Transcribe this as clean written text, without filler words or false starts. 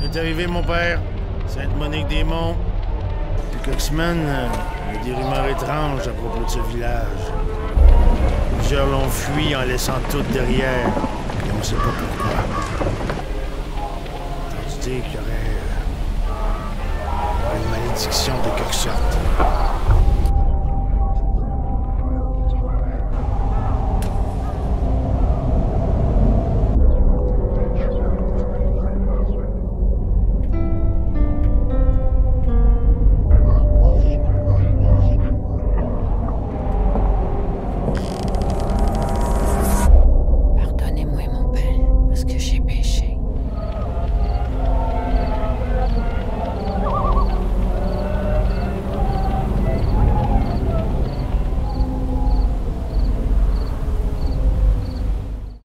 est arrivé, mon père. Sainte-Monique-des-Monts. Depuis quelques semaines, il y a des rumeurs étranges à propos de ce village. Plusieurs l'ont fui en laissant tout derrière. Et on ne sait pas pourquoi. Entendu dire qu'il y aurait